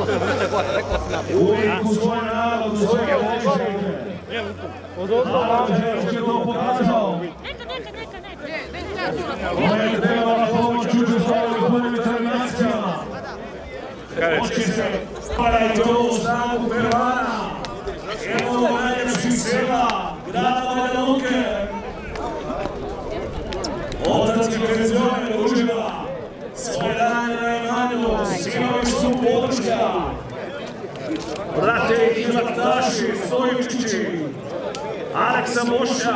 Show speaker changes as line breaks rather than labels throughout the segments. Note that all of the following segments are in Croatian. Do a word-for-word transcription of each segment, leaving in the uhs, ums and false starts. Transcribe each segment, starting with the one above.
Uvijek u svoj narod, u svoje očeće. Narod je to pokazao. Ovo je trebala pomoć učestvovati u determinacijama. Oči se, stvarajte ovu snagu Pervana. Jednog najljepših sela, grada Banja Luke. Otac i penzione uživa svoje dane na imanju, sinovi su podrška. Brate i hlaptaši, Stojičići, Aleksa Moša,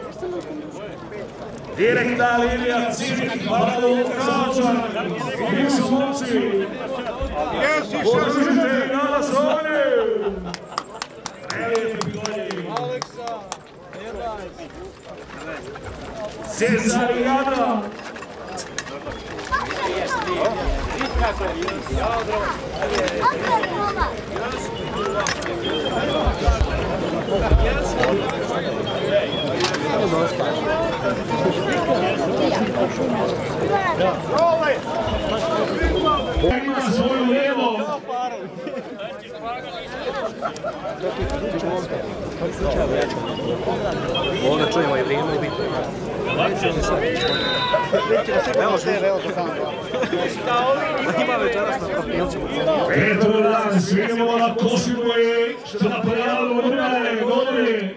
direkta linija Cinik, Bado Kačan, i su momci. Podržite i na naslovanje. Prelijepi godini. Cezar i Jadra. Ima svoju lijevo.
Ovdje čujemo i vrijeme i bitno. Evo što je, evo što tamo. Ima večeras na profilcu.
Eto dan, svidimo na Košiboji, što na prijavu Urmane godini.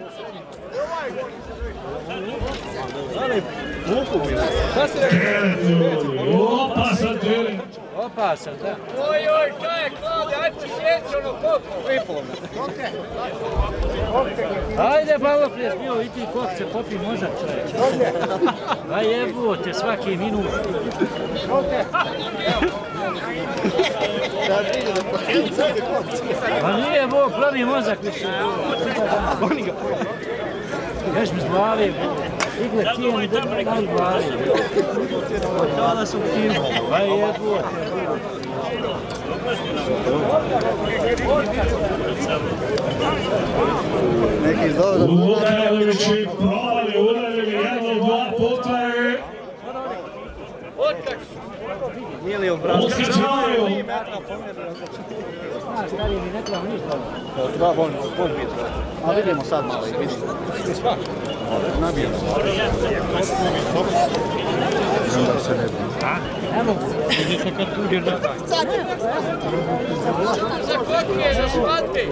Teret ljudi, opasan teret.
Opasan, da. Oj, oj, to je Klavlja, ajde ću sjeći ono koliko. Okej. Ajde, malo prije smio, i ti kok se popi mozak, čovječe. A jebote, svaki minut. Pa nije Bog, pravi mozak više. Ješ mi zglave, igle cijeni dan glave. Tada su tim, pa jebote.
Neki zove da...
Lukajevići provali, udarili jedno, dva puta je...
Nije li obraz?
Uskačavaju!
Znaš, kada mi ne treba ništa.
Treba von biti. A vidimo sad malo i vidimo. Nabijemo. Onda se ne bi.
Ne mogu. Vidite kad tu je da... Za kotke, za svadbe!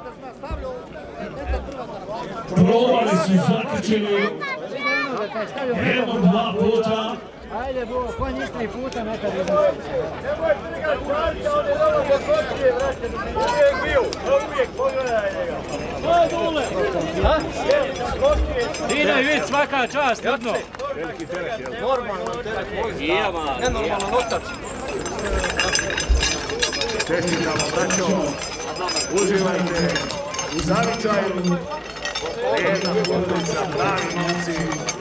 Provali su zakačili jedno, dva puta.
Ajde, Boga, ko njih tri puta nekad je...
Nemoj ga čarka, on je dobro po kotke, vrate, uvijek bio, uvijek pogledaj njega. To je dole!
Ha?
Kotke!
Dino i vid, svaka čast, jedno.
Veliki teret, jel? Normalno teret može.
Ijama,
nenormalno notač.
Čestitkamo, braćo, uživajte u zavičaju. Jedna bolnica, pravi momci.